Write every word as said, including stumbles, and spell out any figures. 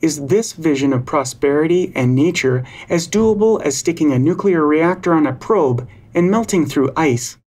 is this vision of prosperity and nature as doable as sticking a nuclear reactor on a probe and melting through ice.